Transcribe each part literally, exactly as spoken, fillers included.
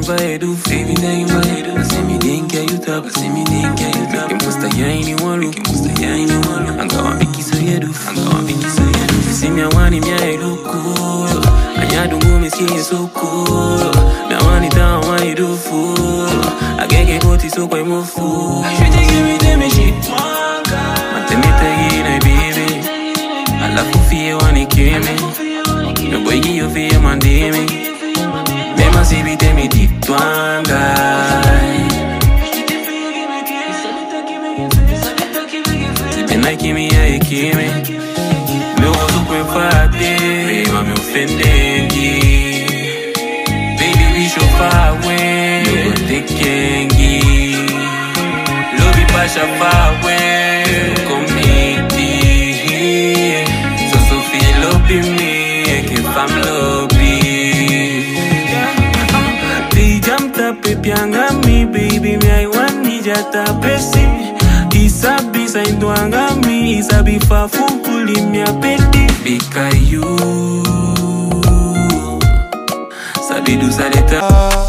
vai do baby nem vai do se me nem quer you tap se me nem quer you tap que musta ya ini walu que musta ya ini walu anga wa biki so yedu anga wa biki so yedu se me wani me ai do cool anya do go me skin so cool na wani down wani do fool I get get boti so quite more fool I should give me them shit manga manteme tagi na baby alla fu fie wani keme no boy give you fie mandeme Mema si vite mi titwanga Sipe na kimi ya ekime Me wozu kwen fate Rema me ofendengi Baby we show fawe No go tekengi Lobi pasha fawe No komiti So so feel lobi me Eke fam lobi Pianga mi baby mi I want ni jata pesi Isabi sa indwanga mi Isabi fa fukuli mi apeti Bika you Sabidu saleta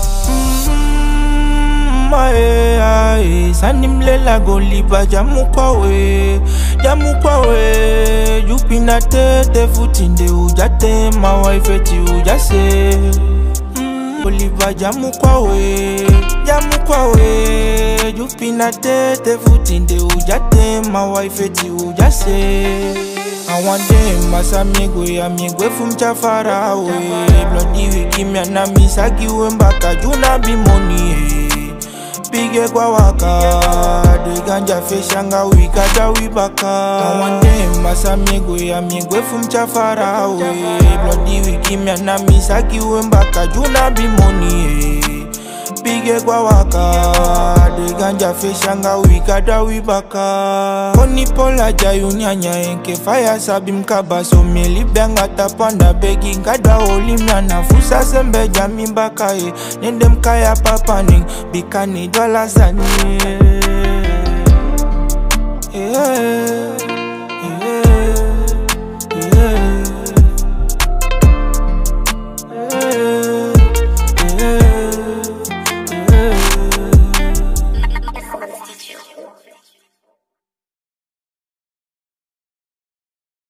Mae ae Sanimlela goliba jamu kwawe Jamu kwawe Jupina tete futinde ujate Mawaifeti ujase Oliva jamu kwawe, jamu kwawe Jupina tete futinde ujate Mawaifeti ujase Awande masamigwe ya migwe fumcha farawe Bloody wiki miana misagi wembaka juna bimoni Bige kwa waka De ganja feshanga wikada wibaka Awande masamigwe ya migwe fumcha farawe Bloody wiki miana misagi wembaka juna bimoni Bige kwa waka De ganja feshanga wikada wibaka Koni pola jayunyanya enke fire sabi mkaba So meli benga tapanda begi ngada oli miana Fusa sembe jami mbaka e Nende mkaya papaning Bikani dola zani